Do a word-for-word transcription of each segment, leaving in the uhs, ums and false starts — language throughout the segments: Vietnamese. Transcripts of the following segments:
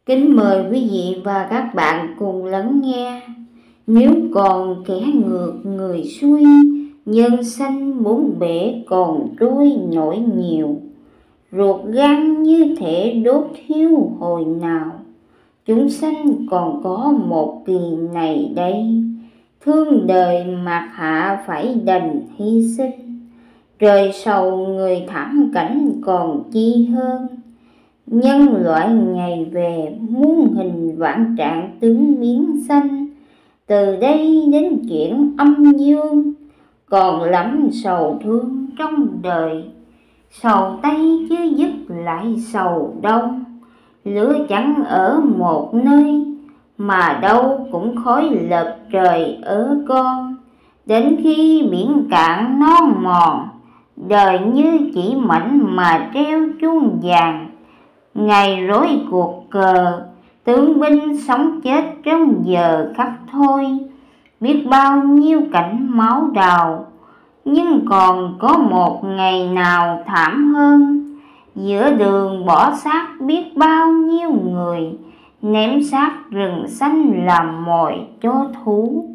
Kính mời quý vị và các bạn cùng lắng nghe. Nếu còn kẻ ngược người xuôi, nhân sanh bốn bể còn trôi nổi nhiều. Ruột gan như thể đốt thiêu hồi nào, chúng sanh còn có một kỳ này đây. Thương đời mạt hạ phải đành hy sinh, trời sầu người thảm cảnh còn chi hơn. Nhân loại ngày về muôn hình vạn trạng tướng biến sanh, từ đây đến chuyện âm dương còn lắm sầu thương trong đời. Sầu Tây chứ dứt lại sầu Đông, lửa chẳng ở một nơi, mà đâu cũng khói lợp trời ở con. Đến khi biển cạn non mòn, đời như chỉ mảnh mà treo chuông vàng. Ngày rối cuộc cờ, tướng binh sống chết trong giờ khắc thôi. Biết bao nhiêu cảnh máu đào, nhưng còn có một ngày nào thảm hơn. Giữa đường bỏ xác biết bao nhiêu người, ném xác rừng xanh làm mồi cho thú.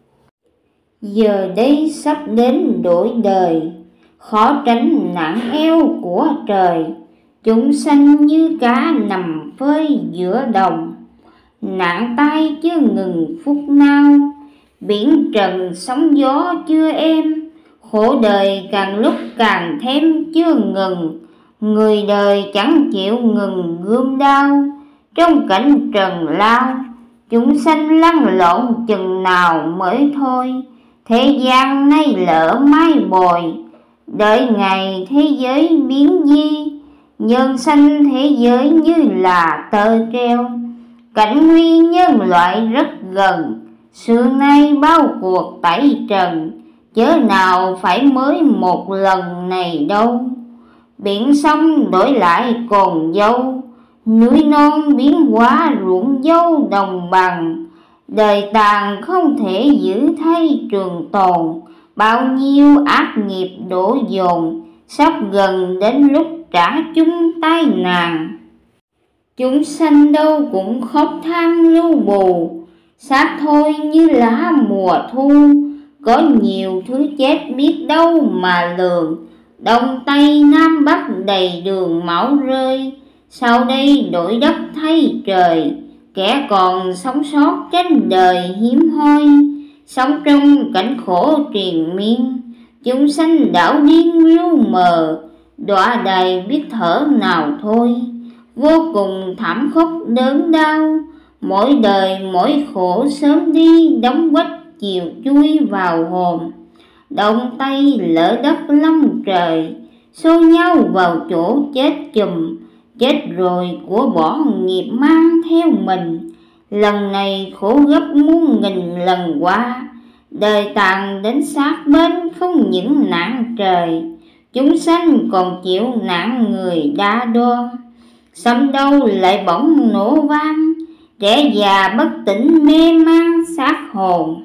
Giờ đây sắp đến đổi đời, khó tránh nạn eo của trời. Chúng sanh như cá nằm phơi giữa đồng, nạn tai chưa ngừng phút nào. Biển trần sóng gió chưa êm, khổ đời càng lúc càng thêm chưa ngừng. Người đời chẳng chịu ngừng gươm đao, trong cảnh trần lao. Chúng sanh lăn lộn chừng nào mới thôi, thế gian nay lỡ mai bồi. Đợi ngày thế giới biến di, nhân sanh thế giới như là tơ treo. Cảnh nguy nhân loại rất gần, xưa nay bao cuộc tẩy trần. Chớ nào phải mới một lần này đâu, biển sông đổi lại cồn dâu. Núi non biến hóa ruộng dâu đồng bằng, đời tàn không thể giữ thay trường tồn. Bao nhiêu ác nghiệp đổ dồn, sắp gần đến lúc trả chung tai nạn. Chúng sanh đâu cũng khóc than lưu bù, xác thôi như lá mùa thu. Có nhiều thứ chết biết đâu mà lường, đông tây nam bắc đầy đường máu rơi. Sau đây đổi đất thay trời, kẻ còn sống sót trên đời hiếm hoi. Sống trong cảnh khổ triền miên, chúng sanh đảo điên lu mờ. Đọa đầy biết thở nào thôi, vô cùng thảm khốc đớn đau. Mỗi đời mỗi khổ sớm đi, đóng quách chiều chui vào hồn. Đông tây lỡ đất long trời, xô nhau vào chỗ chết chùm. Chết rồi của bỏ nghiệp mang theo mình, lần này khổ gấp muôn nghìn lần qua. Đời tàn đến xác bên không những nạn trời, chúng sanh còn chịu nạn người đa đoan. Sấm đâu lại bỗng nổ vang, trẻ già bất tỉnh mê man xác hồn.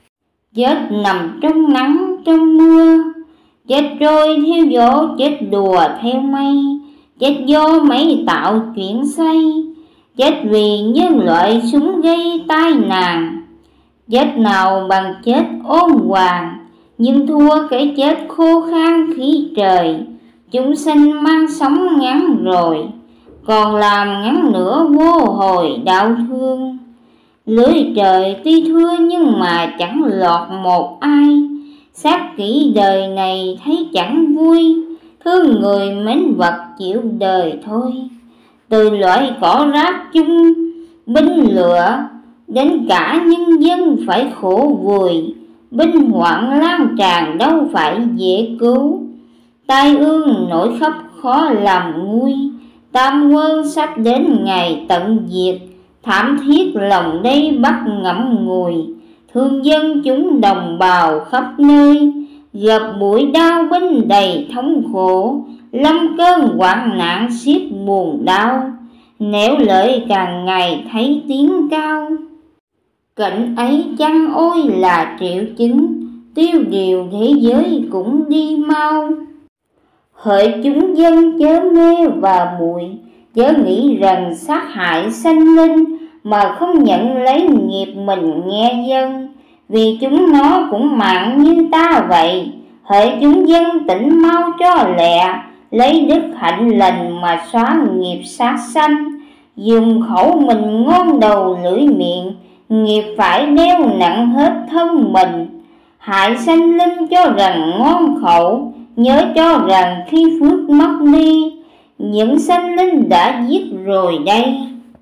Chết nằm trong nắng trong mưa, chết trôi theo gió, chết đùa theo mây. Chết do mấy tạo chuyện xoay, chết vì nhân loại súng gây tai nạn. Chết nào bằng chết ôn hoàng, nhưng thua cái chết khô khan khí trời. Chúng sanh mang sống ngắn rồi, còn làm ngắn nữa vô hồi đau thương. Lưới trời tuy thưa nhưng mà chẳng lọt một ai, xác kỹ đời này thấy chẳng vui. Thương người mến vật chịu đời thôi, từ loại cỏ rác chung binh lửa, đến cả nhân dân phải khổ vùi. Binh hoạn lan tràn đâu phải dễ cứu, tai ương nổi khắp khó làm nguôi. Tam quân sắp đến ngày tận diệt, thảm thiết lòng đây bắt ngậm ngùi. Thương dân chúng đồng bào khắp nơi, gặp bụi đao binh đầy thống khổ. Lâm cơn hoạn nạn xiết buồn đau, nẻo lợi càng ngày thấy tiếng cao. Cảnh ấy chăng ôi là triệu chứng, tiêu điều thế giới cũng đi mau. Hỡi chúng dân chớ mê và bụi, Chớ nghĩ rằng sát hại sanh linh mà không nhận lấy nghiệp mình nghe dân, vì chúng nó cũng mạng như ta vậy. Hỡi chúng dân tỉnh mau cho lẹ, lấy đức hạnh lành mà xóa nghiệp sát sanh. Dùng khẩu mình ngon đầu lưỡi miệng, nghiệp phải đeo nặng hết thân mình. Hại sanh linh cho rằng ngon khẩu, nhớ cho rằng khi phước mất đi, những sanh linh đã giết rồi đây.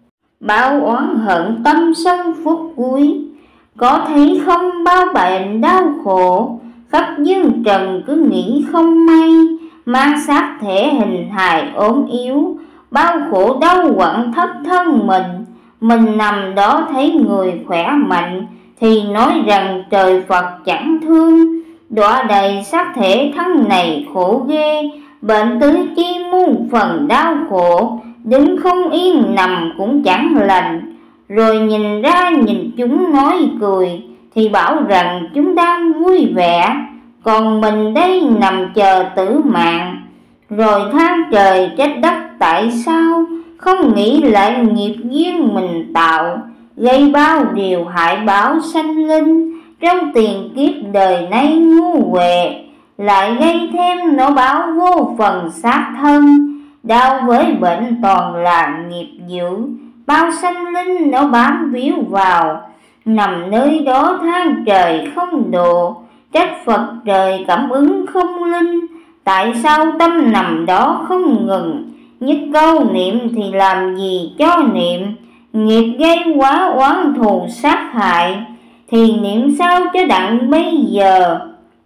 Bao oán hận tâm sân phút cuối, có thấy không bao bệnh đau khổ. Khắp dương trần cứ nghĩ không may, mang xác thể hình hài ốm yếu. Bao khổ đau quặn thắt thân mình, mình nằm đó thấy người khỏe mạnh, thì nói rằng trời Phật chẳng thương. Đọa đầy xác thể thân này khổ ghê, bệnh tứ chi muôn phần đau khổ. Đứng không yên nằm cũng chẳng lành, rồi nhìn ra nhìn chúng nói cười, thì bảo rằng chúng đang vui vẻ. Còn mình đây nằm chờ tử mạng, rồi than trời trách đất tại sao không nghĩ lại nghiệp duyên mình tạo, gây bao điều hại báo sanh linh. Trong tiền kiếp đời nay ngu huệ, lại gây thêm nỗi báo vô phần sát thân. Đau với bệnh toàn là nghiệp dữ, bao sanh linh nó bám víu vào, nằm nơi đó than trời không độ. Trách Phật trời cảm ứng không linh, tại sao tâm nằm đó không ngừng. Nhất câu niệm thì làm gì cho niệm, nghiệp gây quá oán thù sát hại, thì niệm sao cho đặng bây giờ.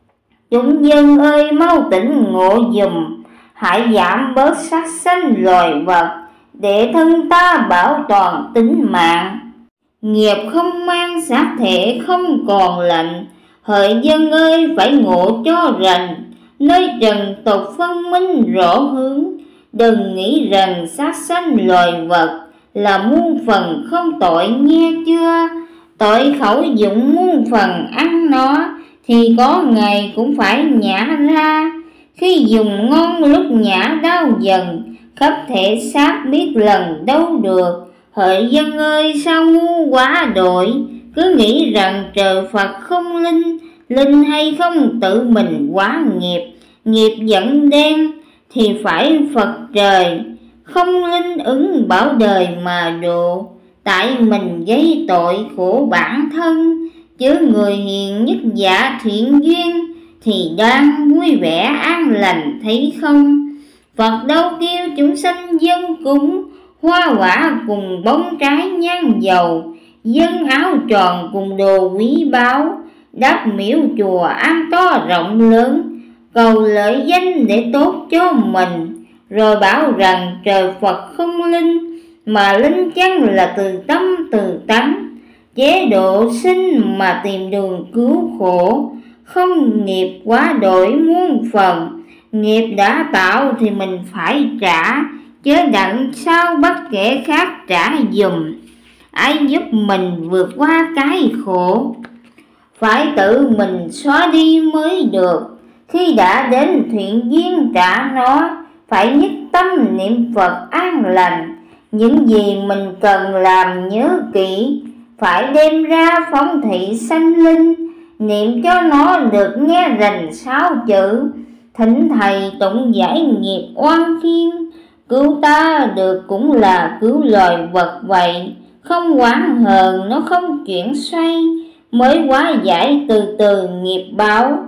Chúng dân ơi mau tỉnh ngộ dùm, hãy giảm bớt sát sanh loài vật, để thân ta bảo toàn tính mạng. Nghiệp không mang xác thể không còn lạnh, hỡi dân ơi phải ngộ cho rành. Nơi trần tục phân minh rõ hướng, đừng nghĩ rằng sát sanh loài vật là muôn phần không tội nghe chưa. Tội khẩu dụng muôn phần ăn nó, thì có ngày cũng phải nhả ra. Khi dùng ngon lúc nhả đau dần, khắp thể xác biết lần đâu được. Hỡi dân ơi sao ngu quá đội, cứ nghĩ rằng trời Phật không linh. Linh hay không tự mình quá nghiệp, nghiệp dẫn đen thì phải Phật trời. Không linh ứng bảo đời mà độ, tại mình gây tội khổ bản thân. Chứ người hiền nhất giả thiện duyên, thì đang vui vẻ an lành thấy không. Phật đâu kêu chúng sanh dân cúng, hoa quả cùng bông trái nhang dầu. Dân áo tròn cùng đồ quý báu, đáp miếu chùa an to rộng lớn. Cầu lợi danh để tốt cho mình, rồi bảo rằng trời Phật không linh, mà linh chăng là từ tâm từ tánh. Chế độ sinh mà tìm đường cứu khổ, không nghiệp quá đổi muôn phần. Nghiệp đã tạo thì mình phải trả, chớ đặng sao bắt kẻ khác trả giùm. Ai giúp mình vượt qua cái khổ, phải tự mình xóa đi mới được. Khi đã đến thiện duyên trả nó, phải nhất tâm niệm Phật an lành. Những gì mình cần làm nhớ kỹ, phải đem ra phóng thị sanh linh. Niệm cho nó được nghe rành sáu chữ, thỉnh thầy tụng giải nghiệp oan khiên. Cứu ta được cũng là cứu loài vật vậy, không oán hờn nó không chuyển xoay, mới hóa giải từ từ nghiệp báo.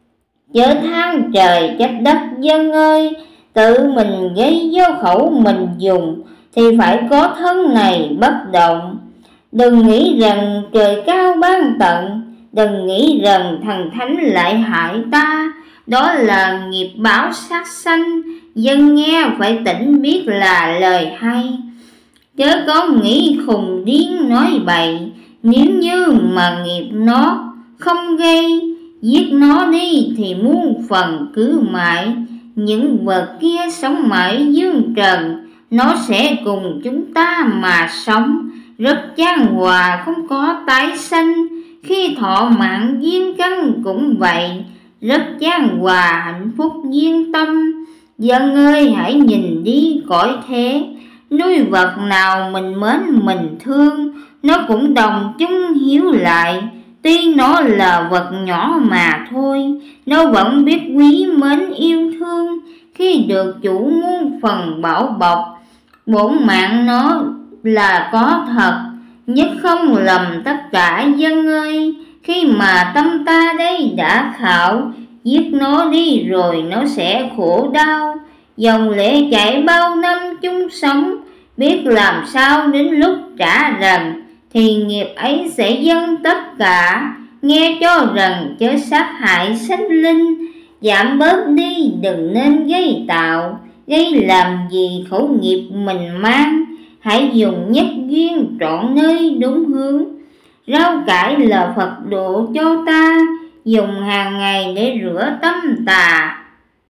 Chớ than trời trách đất dân ơi, tự mình gây do khẩu mình dùng, thì phải có thân này bất động. Đừng nghĩ rằng trời cao ban tận, đừng nghĩ rằng thần thánh lại hại ta, đó là nghiệp báo sát sanh. Dân nghe phải tỉnh biết là lời hay, chớ có nghĩ khùng điên nói bậy. Nếu như mà nghiệp nó không gây, giết nó đi thì muôn phần cứ mãi. Những vật kia sống mãi dương trần, nó sẽ cùng chúng ta mà sống. Rất chan hòa không có tái sanh, khi thọ mạng duyên căn cũng vậy. Rất chan hòa hạnh phúc duyên tâm, dân ơi hãy nhìn đi cõi thế. nuôi vật nào mình mến mình thương, nó cũng đồng chung hiếu lại. Tuy nó là vật nhỏ mà thôi, nó vẫn biết quý mến yêu thương. Khi được chủ muôn phần bảo bọc, bổn mạng nó là có thật, nhất không lầm tất cả dân ơi. Khi mà tâm ta đây đã khảo, giết nó đi rồi nó sẽ khổ đau. Dòng lệ chảy bao năm chung sống, biết làm sao đến lúc trả rần, thì nghiệp ấy sẽ dâng tất cả. Nghe cho rằng chớ sát hại sinh linh, giảm bớt đi đừng nên gây tạo. Gây làm gì khẩu nghiệp mình mang, hãy dùng nhất duyên trọn nơi đúng hướng. Rau cải là Phật độ cho ta, dùng hàng ngày để rửa tâm tà.